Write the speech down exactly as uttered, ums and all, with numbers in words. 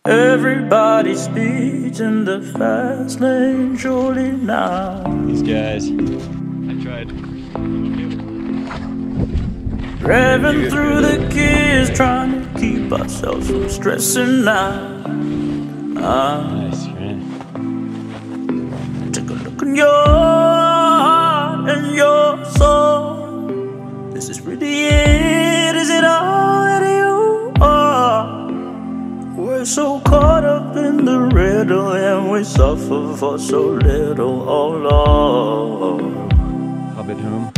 Everybody speeds in the fast lane, surely now. These guys, I tried. Revving through the gears, trying to keep ourselves from stressing out. Ah. Nice, man. Take a look in your heart and your soul. Is this really it? Is it all that you are? We're so caught up in the riddle, and we suffer for so little, oh Lord. Hobbit home.